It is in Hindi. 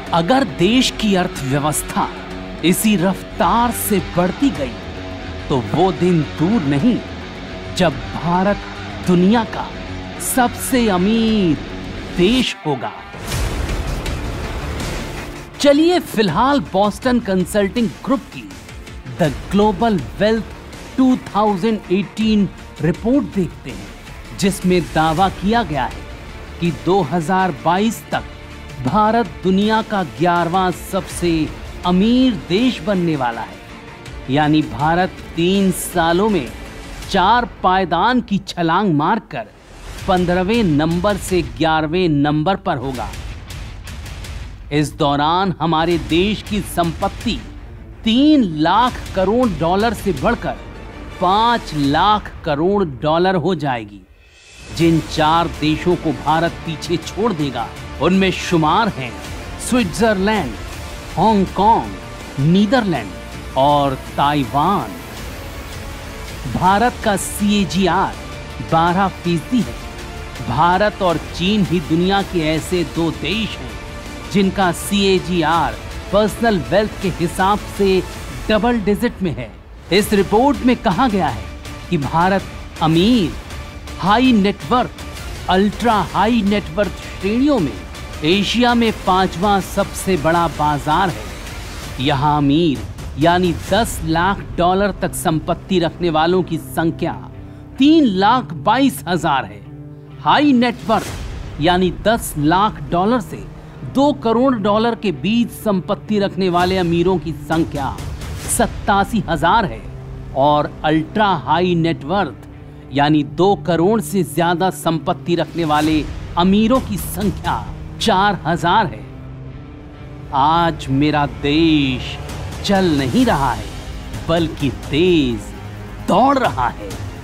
अगर देश की अर्थव्यवस्था इसी रफ्तार से बढ़ती गई तो वो दिन दूर नहीं जब भारत दुनिया का सबसे अमीर देश होगा। चलिए फिलहाल बॉस्टन कंसल्टिंग ग्रुप की द ग्लोबल वेल्थ 2018 रिपोर्ट देखते हैं, जिसमें दावा किया गया है कि 2022 तक भारत दुनिया का 11वां सबसे अमीर देश बनने वाला है। यानी भारत 3 सालों में 4 पायदान की छलांग मारकर 15वें नंबर से 11वें नंबर पर होगा। इस दौरान हमारे देश की संपत्ति 3 लाख करोड़ डॉलर से बढ़कर 5 लाख करोड़ डॉलर हो जाएगी। जिन 4 देशों को भारत पीछे छोड़ देगा उनमें शुमार हैं स्विट्जरलैंड, हांगकांग, नीदरलैंड और ताइवान। भारत का CAGR 12% है। भारत और चीन ही दुनिया के ऐसे 2 देश हैं जिनका CAGR पर्सनल वेल्थ के हिसाब से डबल डिजिट में है। इस रिपोर्ट में कहा गया है कि भारत अमीर, high net worth, ultra high net worth श्रेणियों में एशिया में 5वां सबसे बड़ा बाजार है। यहाँ अमीर यानी 10 लाख डॉलर तक संपत्ति रखने वालों की संख्या 3,22,000 है। हाई नेटवर्थ यानी 10 लाख डॉलर से 2 करोड़ डॉलर के बीच संपत्ति रखने वाले अमीरों की संख्या 87,000 है। और अल्ट्रा हाई नेटवर्थ यानी 2 करोड़ से ज्यादा संपत्ति रखने वाले अमीरों की संख्या 4,000 है। आज मेरा देश चल नहीं रहा है बल्कि तेज दौड़ रहा है।